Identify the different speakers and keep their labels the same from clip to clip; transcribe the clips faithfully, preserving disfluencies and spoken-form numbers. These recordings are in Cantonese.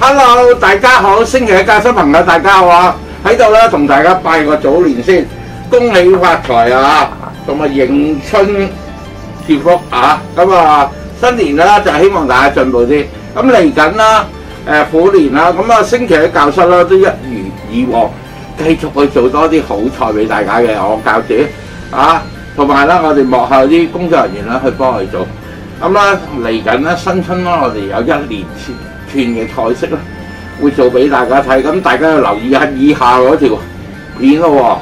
Speaker 1: Hello， 大家好，星期一教室朋友大家好啊！喺度咧同大家拜個早年先，恭喜發財啊，同埋迎春祝福啊！咁啊，新年啦就希望大家進步啲。咁嚟緊啦，誒虎年啦，咁啊星期一教室啦都一如以往，繼續去做多啲好菜俾大家嘅，我教主啊，同埋啦我哋幕後啲工作人員啦去幫佢做。咁啦嚟緊咧新春啦，我哋有一連串嘅菜式啦，會做俾大家睇，咁大家要留意下以下嗰條片咯喎。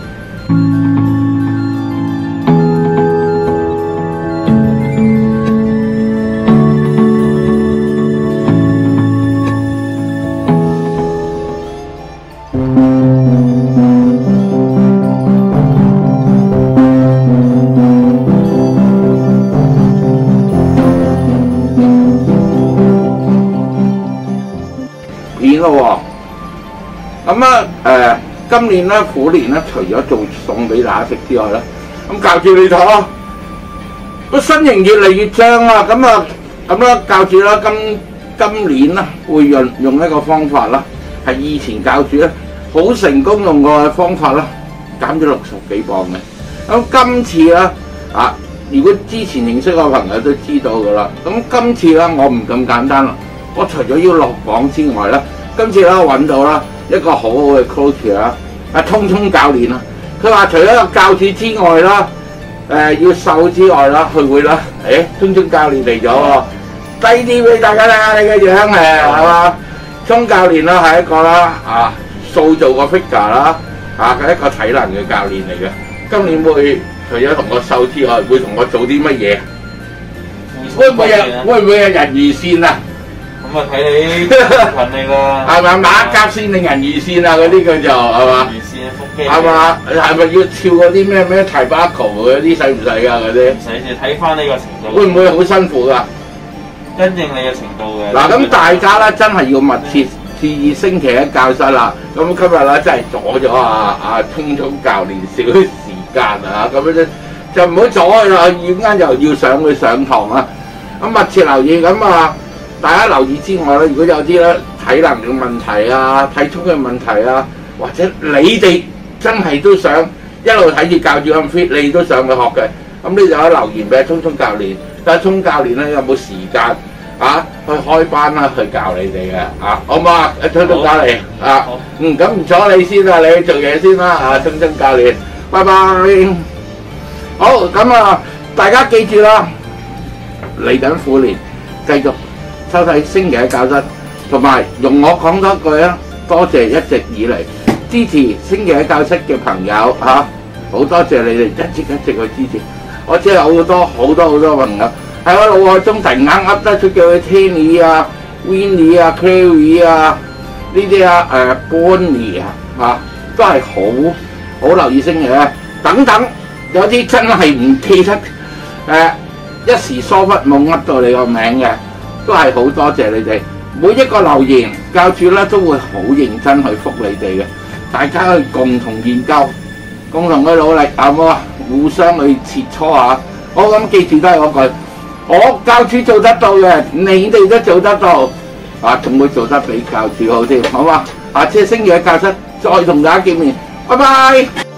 Speaker 1: 片咯喎，咁啊誒，今年咧虎年咧，除咗做餸俾大家食之外咧，咁教主你睇咯，個身形越嚟越脹啦，咁啊咁啦，教主啦今今年啦會用用一個方法啦，係以前教主咧好成功用過嘅方法啦，減咗六十幾磅嘅。咁今次咧啊，如果之前認識我嘅朋友都知道噶啦，咁今次咧我唔咁簡單啦。我除咗要落磅之外咧，今次咧揾到啦一個好好嘅 coach 啦，阿聰聰教練啦。佢話除咗個教主之外啦，誒、呃、要瘦之外啦，佢會啦，誒聰聰教練嚟咗喎，低啲俾大家睇下你嘅樣誒，係嘛？聰教練啦係一個啦啊，塑造個 figure 啦，啊係一個體能嘅教練嚟嘅。今年會除咗同我瘦之外，會同我做啲乜嘢？會唔會有會唔會有人魚線啊？
Speaker 2: 咁啊睇你近你啦，
Speaker 1: 係咪馬甲線定人魚線啊？嗰啲叫做係嘛？
Speaker 2: 魚線腹肌
Speaker 1: 係嘛？係咪要跳嗰啲咩咩提巴球嗰啲使唔使㗎嗰啲？
Speaker 2: 唔使就睇翻呢個程度。
Speaker 1: 會唔會好辛苦㗎？
Speaker 2: 因應你嘅程度嘅。
Speaker 1: 嗱咁大家咧真係要密切注意星期一教室啦。咁今日咧真係阻咗啊啊聰聰教練少少時間啊，咁樣啫就唔好阻佢啦。陣間又要上去上堂啦。咁密切留意咁啊！大家留意之外咧，如果有啲咧體能嘅問題啊、體重嘅問題啊，或者你哋真係都想一路睇住教主咁 fit， 你都想去學嘅，咁你就可以留言俾聰聰教練。但係聰教練咧有冇時間啊去開班啦，去教你哋嘅啊？好唔好啊？聰聰教練啊，嗯，咁唔阻你先啦，你去做嘢先啦啊，聰聰教練，拜拜。好，咁啊，大家記住啦，嚟緊虎年繼續收睇星期一教室，同埋容我講多句啊！多謝一直以嚟支持星期一教室嘅朋友嚇，好、啊、多謝你哋一直一直去支持。我知有好多好多好多朋友喺我腦海中突然間噏得出叫佢 Tanny 啊、Winnie 啊、Clary 啊呢啲啊誒 Bonnie 啊嚇，都係好好留意星期一等等，有啲真係唔記得誒、啊、一時疏忽冇噏到你個名嘅。都係好多謝你哋，每一個留言教主咧都會好認真去覆你哋嘅，大家去共同研究，共同去努力，好唔好啊？互相去切磋下。好，咁記住都係嗰句，我教主做得到嘅，你哋都做得到，啊，仲會做得比教主好啲，好嘛？下次星期一教室再同大家見面，拜拜。